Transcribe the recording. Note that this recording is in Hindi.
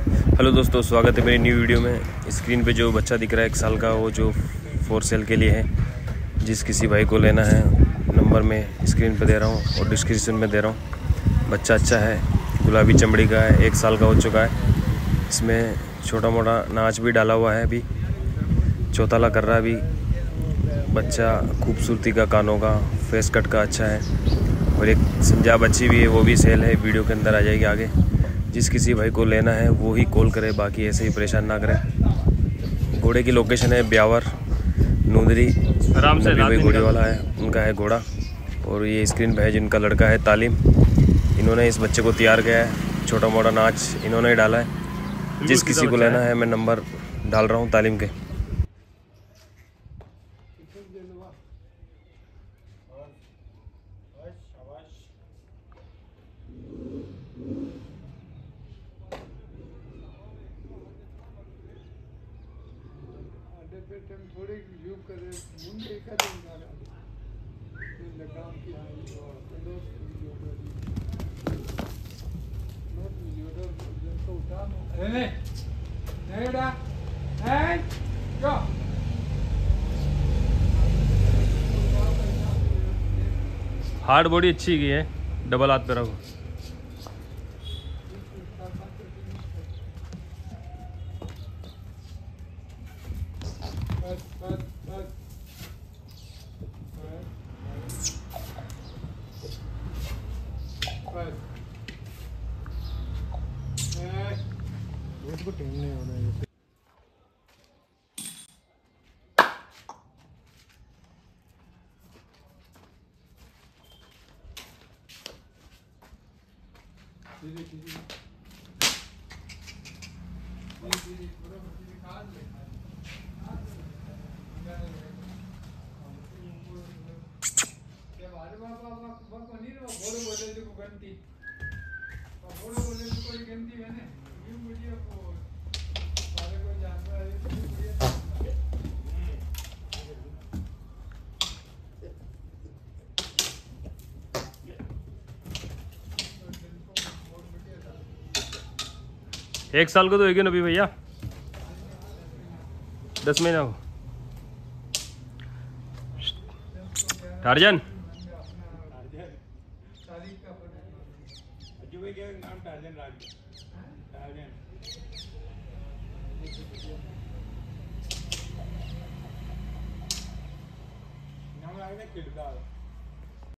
हेलो दोस्तों, स्वागत है मेरी न्यू वीडियो में। स्क्रीन पे जो बच्चा दिख रहा है 1 साल का, वो जो फॉर सेल के लिए है। जिस किसी भाई को लेना है, नंबर में स्क्रीन पे दे रहा हूँ और डिस्क्रिप्शन में दे रहा हूँ। बच्चा अच्छा है, गुलाबी चमड़ी का है, 1 साल का हो चुका है। इसमें छोटा मोटा नाच भी डाला हुआ है, अभी चौताला कर रहा है अभी। बच्चा खूबसूरती का, कानों का, फेस कट का अच्छा है। और एक संजा बच्ची भी है, वो भी सेल है, वीडियो के अंदर आ जाएगी आगे। जिस किसी भाई को लेना है वो ही कॉल करे, बाकी ऐसे ही परेशान ना करें। घोड़े की लोकेशन है ब्यावर नूंदरी। आराम से भाई घोड़े वाला है, उनका है घोड़ा। और ये स्क्रीन पे है जिनका लड़का है तालीम। इन्होंने इस बच्चे को तैयार किया है, छोटा मोटा नाच इन्होंने ही डाला है। जिस किसी को लेना है मैं नंबर डाल रहा हूँ तालीम के। थोड़े यूज करे मुंडे करे लगाम की हार्ड बॉडी अच्छी की है, डबल हाथ पे रखो। को टेम नहीं होना है। एक साल का तो होगी ना अभी भैया, 10 महीना हो। टार्जन खिड़का